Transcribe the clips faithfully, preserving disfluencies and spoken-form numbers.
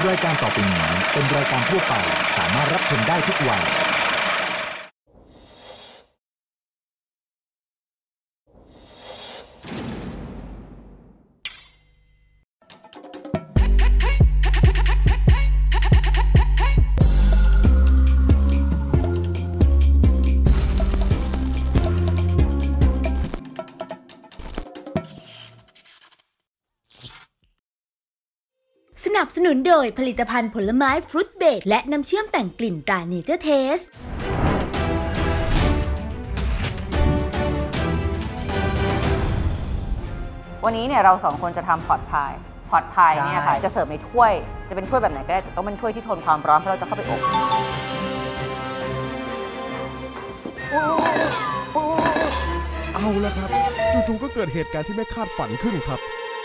รายการต่อไปนี้เป็นรายการทั่วไปสามารถรับชมได้ทุกวัยสนับสนุนโดยผลิตภัณฑ์ผลไม้ฟรุตเบรดและน้ำเชื่อมแต่งกลิ่นตราเนเจอร์เทสวันนี้เนี่ยเราสองคนจะทำพอตพายพอตพายเนี่ยค่ะจะเสิร์ฟในถ้วยจะเป็นถ้วยแบบไหนก็ได้แต่ต้องเป็นถ้วยที่ทนความร้อนเพราะเราจะเข้าไปอบเอาละครับจู่ๆก็เกิดเหตุการณ์ที่ไม่คาดฝันขึ้นครับ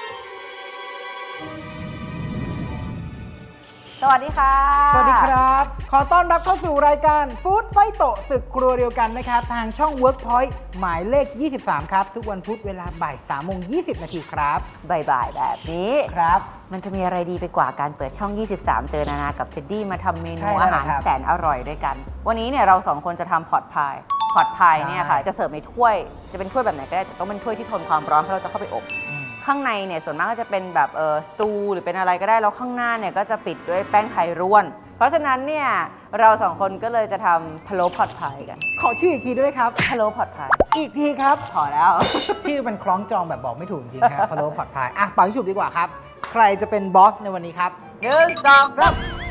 สวัสดีค่ะสวัสดีครับขอต้อนรับเข้าสู่รายการฟู้ดไฟโตะศึกครัวเดียวกันนะครับทางช่อง Workpoint หมายเลขยี่สิบสามครับทุกวันพุธเวลาบ่ายสามโมงยี่สิบนาทีครับบ่ายๆแบบนี้ครับมันจะมีอะไรดีไปกว่าการเปิดช่องยี่สิบสามเจอนานากับเท็ดดี้มาทำเมนูอาหารแสนอร่อยด้วยกันวันนี้เนี่ยเราสองคนจะทำพอตพายพอตพายเนี่ยค่ะจะเสิร์ฟในถ้วยจะเป็นถ้วยแบบไหนก็ได้แต่ต้องเป็นถ้วยที่ทนความร้อนเพราะเราจะเข้าไปอบข้างในเนี่ยส่วนมากก็จะเป็นแบบเออสตูหรือเป็นอะไรก็ได้แล้วข้างหน้าเนี่ยก็จะปิดด้วยแป้งไทยร่วนเพราะฉะนั้นเนี่ยเราสองคนก็เลยจะทำพะโล้พอตพายกันขอชื่ออีกทีด้วยครับพะโล้พอตพายอีกทีครับพอแล้วชื่อมันคล้องจองแบบบอกไม่ถูกจริงครับพะโล้พอตพายอ่ะปังฉุบดีกว่าครับใครจะเป็นบอสในวันนี้ครับหนึ่งสองสาม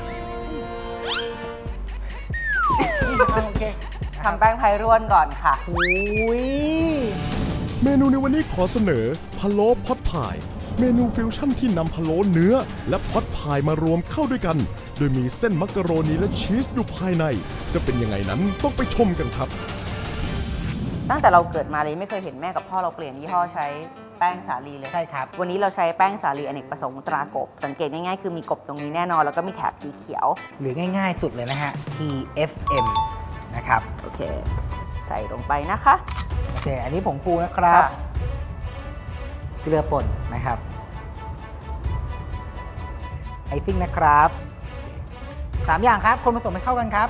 โอเคทำแป้งไทยร่วนก่อนค่ะอุ้ยเมนูในวันนี้ขอเสนอพะโล้พอตพายเมนูฟิวชั่นที่นำพะโล้เนื้อและพอตพายมารวมเข้าด้วยกันโดยมีเส้นมักกะโรนีและชีสอยู่ภายในจะเป็นยังไงนั้นต้องไปชมกันครับตั้งแต่เราเกิดมาเลยไม่เคยเห็นแม่กับพ่อเราเปลี่ยนยี่ห้อใช้แป้งสาลีเลยใช่ครับวันนี้เราใช้แป้งสาลีอเนกประสงค์ตรากบสังเกตง่ายๆคือมีกบตรงนี้แน่นอนแล้วก็มีแถบสีเขียวหรือง่ายๆสุดเลยนะฮะ ที เอฟ เอ็ม นะครับโอเคใส่ลงไปนะคะโอเคอันนี้ผงฟูนะครับเกลือป่นนะครับไอซิ่งนะครับสามอย่างครับคนผสมให้เข้ากันครับ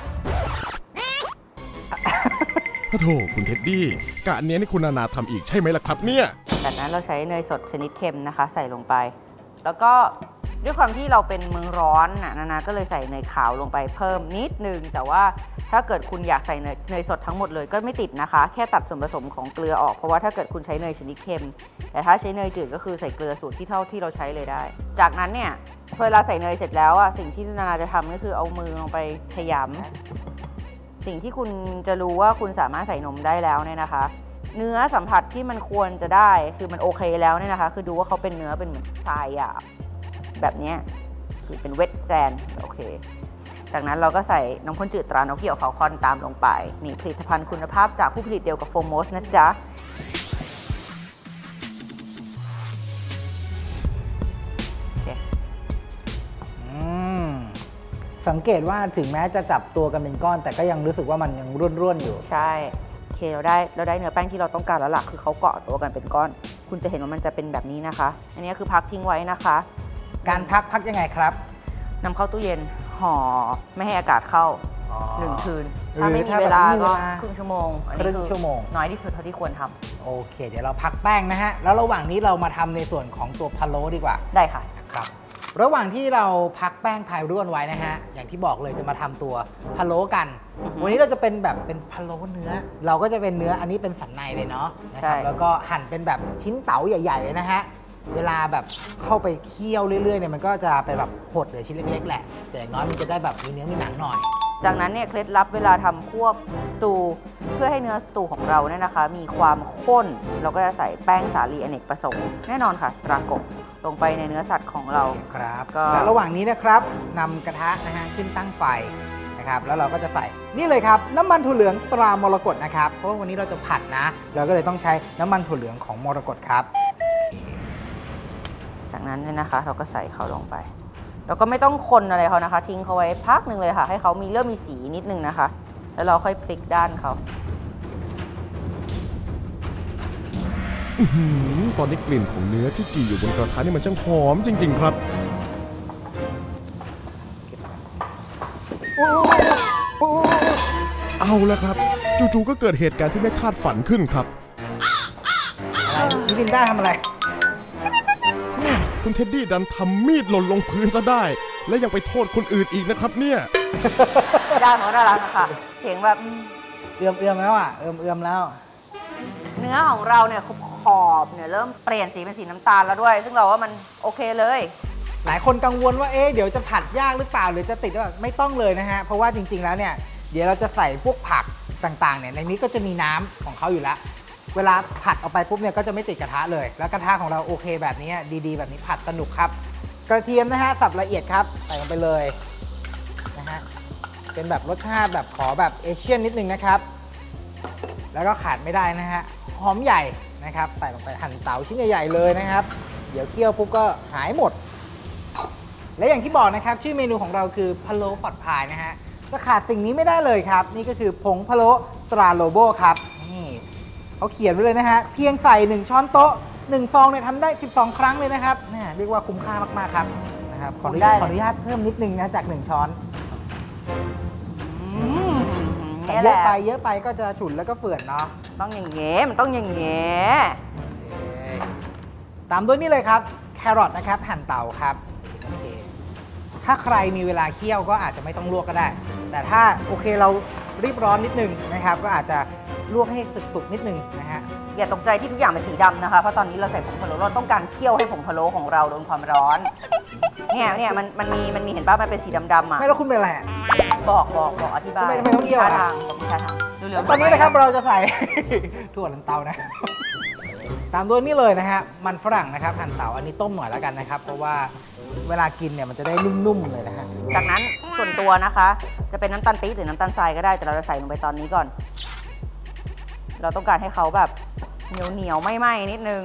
พระโถคุณเท็ดดี้กะอันนี้นี่คุณนานาทำอีกใช่ไหมล่ะครับเนี่ยจากนั้นเราใช้เนยสดชนิดเค็มนะคะใส่ลงไปแล้วก็ด้วยความที่เราเป็นเมืองร้อนน่ะนานาก็เลยใส่เนยขาวลงไปเพิ่มนิดนึงแต่ว่าถ้าเกิดคุณอยากใส่เนยเนยสดทั้งหมดเลยก็ไม่ติดนะคะแค่ตัดส่วนผสมของเกลือออกเพราะว่าถ้าเกิดคุณใช้เนยชนิดเค็มแต่ถ้าใช้เนยจืดก็คือใส่เกลือสูตรที่เท่าที่เราใช้เลยได้จากนั้นเนี่ยเวลาใส่เนยเสร็จแล้วอ่ะสิ่งที่นานาจะทำก็คือเอามือลงไปขยำสิ่งที่คุณจะรู้ว่าคุณสามารถใส่นมได้แล้วเนี่ยนะคะเนื้อสัมผัสที่มันควรจะได้คือมันโอเคแล้วเนี่ยนะคะคือดูว่าเขาเป็นเนื้อเป็นเหมือนทรายอ่ะแบบนี้คือเป็นเวทแซนโอเคจากนั้นเราก็ใส่น้ำข้นจืดตรานกเหี่ยวเขาคอนตามลงไปนี่ผลิตภัณฑ์คุณภาพจากผู้ผลิตเดียวกับโฟมอสนะจ๊ะสังเกตว่าถึงแม้จะจับตัวกันเป็นก้อนแต่ก็ยังรู้สึกว่ามันยังร่วนๆอยู่ใช่โอเคเราได้เราได้เนื้อแป้งที่เราต้องการแล้วล่ะคือเขาเกาะตัวกันเป็นก้อนคุณจะเห็นว่ามันจะเป็นแบบนี้นะคะอันนี้คือพักทิ้งไว้นะคะการพักพักยังไงครับนำเข้าตู้เย็นห่อไม่ให้อากาศเข้าหนึ่งคืนถ้าไม่มีเวลาก็ครึ่งชั่วโมงครึ่งชั่วโมงน้อยที่สุดเท่าที่ควรทำโอเคเดี๋ยวเราพักแป้งนะฮะแล้วระหว่างนี้เรามาทำในส่วนของตัวพะโล้ดีกว่าได้ค่ะครับระหว่างที่เราพักแป้งพายร่วนไว้นะฮะอย่างที่บอกเลยจะมาทำตัวพะโล้กันวันนี้เราจะเป็นแบบเป็นพะโล้เนื้อเราก็จะเป็นเนื้ออันนี้เป็นสันในเลยเนาะนะครับแล้วก็หั่นเป็นแบบชิ้นเต๋าใหญ่ๆเลยนะฮะเวลาแบบเข้าไปเคี่ยวเรื่อยๆเนี่ยมันก็จะเป็นแบบหดหรือชิ้นเล็กๆแหละแต่อย่างน้อยมันจะได้แบบมีเนื้อมีหนังหน่อยจากนั้นเนี่ยเคล็ดลับเวลาทำพวกสตูเพื่อให้เนื้อสตูของเราเนี่ยนะคะมีความข้นเราก็จะใส่แป้งสาลีอเนกประสงค์แน่นอนค่ะตรากบลงไปในเนื้อสัตว์ของเราครับก็แล้วระหว่างนี้นะครับนำกระทะนะฮะขึ้นตั้งไฟนะครับแล้วเราก็จะใส่นี่เลยครับน้ำมันถั่วเหลืองตรามรกตนะครับเพราะว่าวันนี้เราจะผัดนะเราก็เลยต้องใช้น้ำมันถั่วเหลืองของมรกตครับจากนั้นเนี่ยนะคะเราก็ใส่เขาลงไปเราก็ไม่ต้องคนอะไรเขานะคะทิ้งเขาไว้พักหนึ่งเลยค่ะให้เขามีเริ่มมีสีนิดนึงนะคะแล้วเราค่อยพลิกด้านเขาตอนนี้กลิ่นของเนื้อที่จี่อยู่บนกระทะนี่มันช่างหอมจริงๆครับเอาละครับจู่ๆก็เกิดเหตุการณ์ที่ไม่คาดฝันขึ้นครับนี่ลินด้าทำอะไรคุณเท็ดดี้ดันทำมีดหล่นลงพื้นซะได้และยังไปโทษคนอื่นอีกนะครับเนี่ยด้านของน่ารักค่ะเสียงแบบเอื้อมเอื้อมแล้วอ่ะเอื้อมเอื้อมแล้วเนื้อของเราเนี่ยขอบเนี่ยเริ่มเปลี่ยนสีเป็นสีน้ำตาลแล้วด้วยซึ่งเราว่ามันโอเคเลยหลายคนกังวลว่าเอ๊ะเดี๋ยวจะผัดยากหรือเปล่าหรือจะติดหรือเปล่าไม่ต้องเลยนะฮะเพราะว่าจริงๆแล้วเนี่ยเดี๋ยวเราจะใส่พวกผักต่างๆเนี่ยในนี้ก็จะมีน้ำของเขาอยู่แล้วเวลาผัดออกไปปุ๊บเนี่ยก็จะไม่ติดกระทะเลยแล้วกระทะของเราโอเคแบบนี้ดีๆแบบนี้ผัดสนุกครับกระเทียมนะฮะสับละเอียดครับใส่ลงไปเลยนะฮะเป็นแบบรสชาติแบบขอแบบเอเชียนนิดนึงนะครับแล้วก็ขาดไม่ได้นะฮะหอมใหญ่นะครับใส่ลงไปหั่นเต๋าชิ้นใหญ่ๆเลยนะครับเดี๋ยวเคี่ยวปุ๊บก็หายหมดและอย่างที่บอกนะครับชื่อเมนูของเราคือพะโล้พอตพายนะฮะจะขาดสิ่งนี้ไม่ได้เลยครับนี่ก็คือผงพะโล้ตราโลโบครับนี่เขาเขียนไว้เลยนะฮะเพียงใส่หนึ่งช้อนโต๊ะหนึ่งฟองเนี่ยทำได้สิบสองครั้งเลยนะครับเนี่ยเรียกว่าคุ้มค่ามากๆครับนะครับขออนุญาตขออนุญาตเพิ่มนิดนึงนะจากหนึ่งช้อนแต่เยอะไปเยอะไปก็จะฉุนแล้วก็เฟื่อนเนาะต้องอย่างเงี้ยมันต้องอย่างเงี้ยตามด้วยนี่เลยครับแครอทนะครับหั่นเต๋าครับโอเคถ้าใครมีเวลาเคี่ยวก็อาจจะไม่ต้องลวกก็ได้แต่ถ้าโอเคเรารีบร้อนนิดนึงนะครับก็อาจจะลวกให้สุกๆนิดนึงนะฮะอย่าตกใจที่ทุกอย่างเป็นสีดำนะคะเพราะตอนนี้เราใส่ผงพะโล้เราต้องการเคี่ยวให้ผงพะโล้ของเราโดนความร้อนเนี่ยเนี่ยมันมันมีมันมีเห็นป่ะมันเป็นสีดำๆอ่ะไม่แล้วคุณเป็นอะไรบอกบอกบอกอธิบายไม่ต้องเคี่ยวทางบอกวิชาทางตอนนี้นะครับเราจะใส่ถั่วลันเตานะตามด้วยนี่เลยนะฮะมันฝรั่งนะครับหั่นเต๋าอันนี้ต้มหน่อยแล้วกันนะครับเพราะว่าเวลากินเนี่ยมันจะได้นุ่มๆเลยนะฮะจากนั้นส่วนตัวนะคะจะเป็นน้ำตาลปี๊บหรือน้ำตาลทรายก็ได้แต่เราจะใส่ลงไปตอนนี้ก่อนเราต้องการให้เขาแบบเหนียวเหนียวไม่ไหม้นิดนึง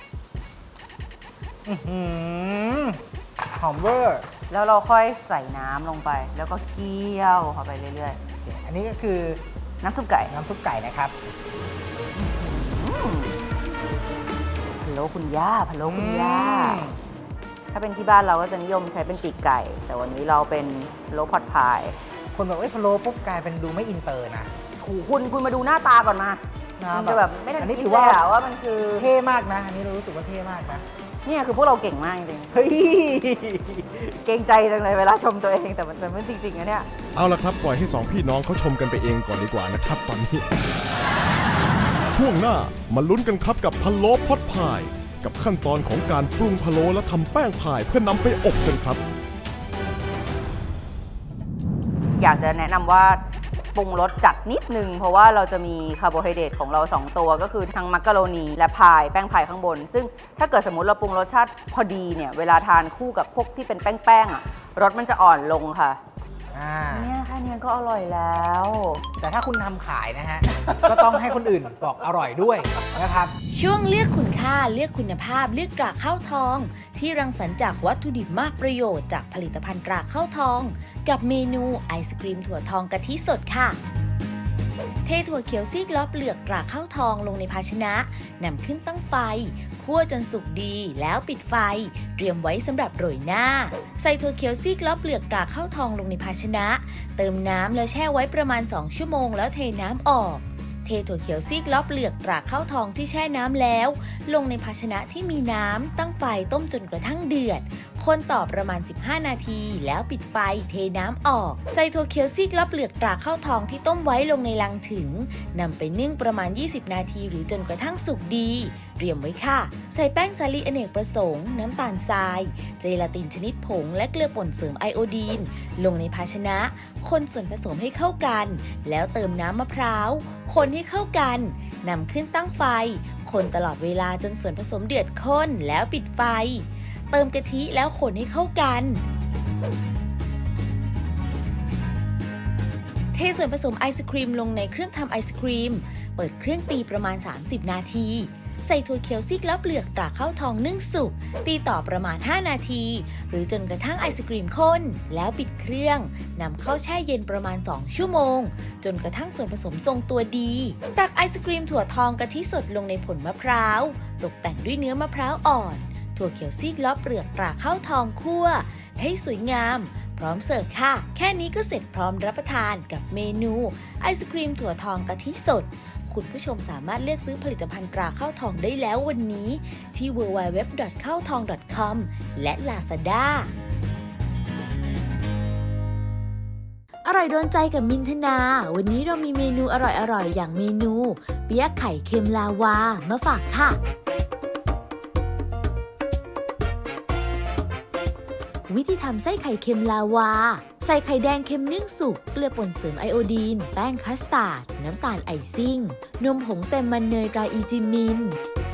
หอมเวอร์แล้วเราค่อยใส่น้ำลงไปแล้วก็เคี่ยวเข้าไปเรื่อยๆอันนี้ก็คือน้ำซุปไก่น้ำซุปไก่นะครับพะโล้คุณย่าพะโล้คุณย่าถ้าเป็นที่บ้านเราก็จะนิยมใช้เป็นปีกไก่แต่วันนี้เราเป็นพะโล้พอตพายคนบอกว่าพะโล้ปุ๊บกลายเป็นดูไม่อินเตอร์นะคุณคุณมาดูหน้าตาก่อนมามันจะแบบไม่ได้คิดเลยอะว่ามันคือเท่มากนะอันนี้เรารู้สึกว่าเท่มากนะเนี่ยคือพวกเราเก่งมากจริงเฮ้ยเก่งใจจังเลยเวลาชมตัวเองแต่มันแต่ไม่จริงๆนะเนี่ยเอาละครับปล่อยให้สองพี่น้องเขาชมกันไปเองก่อนดีกว่านะครับตอนนี้ช่วงหน้ามาลุ้นกันครับกับพะโล้พอตพายกับขั้นตอนของการปรุงพะโล้และทำแป้งพายเพื่อนำไปอบกันครับอยากจะแนะนำว่าปรุงรสจัดนิดนึงเพราะว่าเราจะมีคาร์โบไฮเดรตของเราสองตัวก็คือทั้งมักกะโรนีและพายแป้งพายข้างบนซึ่งถ้าเกิดสมมุติเราปรุงรสชาติพอดีเนี่ยเวลาทานคู่กับพวกที่เป็นแป้งๆอ่ะรสมันจะอ่อนลงค่ะเนี่ยแค่นี้ก็อร่อยแล้วแต่ถ้าคุณทำขายนะฮะก็ต้องให้คนอื่นบอกอร่อยด้วยนะครับช่วงเลือกคุณค่าเลือกคุณภาพเลือกตราข้าวทองที่รังสรรค์จากวัตถุดิบมากประโยชน์จากผลิตภัณฑ์ตราข้าวทองกับเมนูไอศกรีมถั่วทองกะทิสดค่ะเทถั่วเขียวซีกล้อเปลือกตราข้าวทองลงในภาชนะนำขึ้นตั้งไฟคั่วจนสุกดีแล้วปิดไฟเตรียมไว้สำหรับโรยหน้าใส่ถั่วเขียวซีกล้อเปลือกตราข้าวทองลงในภาชนะเติมน้ำแล้วแช่ไว้ประมาณสองชั่วโมงแล้วเทน้ำออกเทถั่วเขียวซีกล้อเปลือกตราข้าวทองที่แช่น้ำแล้วลงในภาชนะที่มีน้ำตั้งไฟต้มจนกระทั่งเดือดคนต่อประมาณสิบห้านาทีแล้วปิดไฟเทน้ำออกใส่ถั่วเขียวซีกล้อเปลือกตราข้าวทองที่ต้มไว้ลงในลังถึงนำไปนึ่งประมาณยี่สิบนาทีหรือจนกระทั่งสุกดีเตรียมไว้ค่ะใส่แป้งสาลีอเนกประสงค์น้ำตาลทรายเจลาตินชนิดผงและเกลือป่นเสริมไอโอดีนลงในภาชนะคนส่วนผสมให้เข้ากันแล้วเติมน้ำมะพร้าวคนให้เข้ากันนำขึ้นตั้งไฟคนตลอดเวลาจนส่วนผสมเดือดข้นแล้วปิดไฟเติมกะทิแล้วคนให้เข้ากันเทส่วนผสมไอศครีมลงในเครื่องทำไอศครีมเปิดเครื่องตีประมาณสามสิบนาทีใส่ถั่วเขียวซีกแล้วเปลือกตราข้าวทองนึ่งสุกตีต่อประมาณห้านาทีหรือจนกระทั่งไอศกรีมข้นแล้วปิดเครื่องนำเข้าแช่เย็นประมาณสองชั่วโมงจนกระทั่งส่วนผสมทรงตัวดีตักไอศกรีมถั่วทองกะทิสดลงในผลมะพร้าวตกแต่งด้วยเนื้อมะพร้าวอ่อนถั่วเขียวซีกล้อเปลือกตราข้าวทองคั่วให้สวยงามพร้อมเสิร์ฟค่ะแค่นี้ก็เสร็จพร้อมรับประทานกับเมนูไอศกรีมถั่วทองกะทิสดคุณผู้ชมสามารถเลือกซื้อผลิตภัณฑ์ตราข้าวทองได้แล้ววันนี้ที่ ดับเบิลยู ดับเบิลยู ดับเบิลยู ดอท ข้าวทอง ดอท คอม และ Lazada อร่อยโดนใจกับมินทนาวันนี้เรามีเมนูอร่อยๆอย่างเมนูเปี๊ยะไข่เค็มลาวามาฝากค่ะวิธีทำไส้ไข่เค็มลาวาใส่ไข่แดงเค็มนึ่งสุกเกลือป่นเสริมไอโอดีนแป้งคัสตาร์ดน้ำตาลไอซิ่งนมผงเต็มมันเนยตราอีจิมิน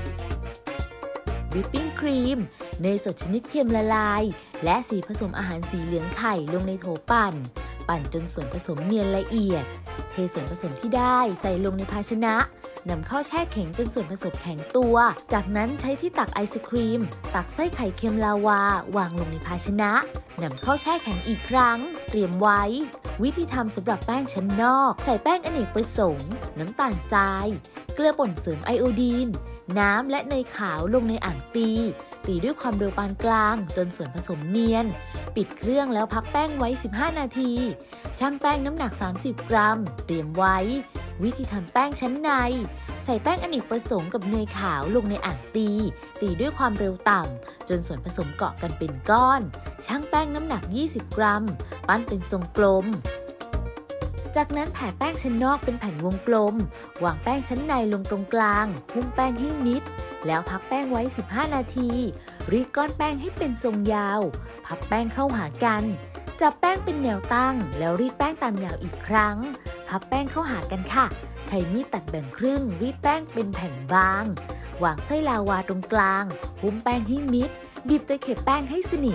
วิปปิ้งครีมเนยสดชนิดเค็มละลายและสีผสมอาหารสีเหลืองไข่ลงในโถปั่นปั่นจนส่วนผสมเนียนละเอียดเทส่วนผสมที่ได้ใส่ลงในภาชนะนำเข้าแช่แข็งจนส่วนผสมแข็งตัวจากนั้นใช้ที่ตักไอศครีมตักไส้ไข่เค็มลาวาวางลงในภาชนะนำเข้าแช่แข็งอีกครั้งเตรียมไว้วิธีทำสำหรับแป้งชั้นนอกใส่แป้งอเนกประสงค์น้ำตาลทรายเกลือป่นเสริมไอโอดีนน้ำและเนยขาวลงในอ่างตีตีด้วยความเร็วปานกลางจนส่วนผสมเนียนปิดเครื่องแล้วพักแป้งไว้สิบห้านาทีชั่งแป้งน้ำหนักสามสิบกรัมเตรียมไว้วิธีทำแป้งชั้นในใส่แป้งอเนกประสงค์กับเนยขาวลงในอ่างตีตีด้วยความเร็วต่ำจนส่วนผสมเกาะกันเป็นก้อนชั่งแป้งน้ำหนักยี่สิบกรัมปั้นเป็นทรงกลมจากนั้นแผ่แป้งชั้นนอกเป็นแผ่นวงกลมวางแป้งชั้นในลงตรงกลางหุ้มแป้งให้มิดแล้วพักแป้งไว้สิบห้านาทีรีดก้อนแป้งให้เป็นทรงยาวพับแป้งเข้าหากันจับแป้งเป็นแนวตั้งแล้วรีดแป้งตามแนวอีกครั้งพับแป้งเข้าหากันค่ะใช้มีดตัดแบ่งครึ่งรีดแป้งเป็นแผ่นบางวางไส้ลาวาตรงกลางหุ้มแป้งให้มิดบีบตะเข็บแป้งให้สนิท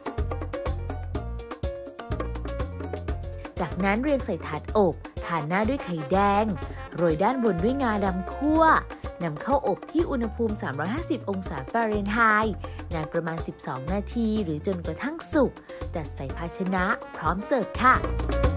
จากนั้นเรียงใส่ถาดอบทาหน้าด้วยไข่แดงโรยด้านบนด้วยงาดำคั่วนำเข้าอบที่อุณหภูมิสามร้อยห้าสิบองศาฟาเรนไฮต์นานประมาณสิบสองนาทีหรือจนกระทั่งสุกจัดใส่ภาชนะพร้อมเสิร์ฟค่ะ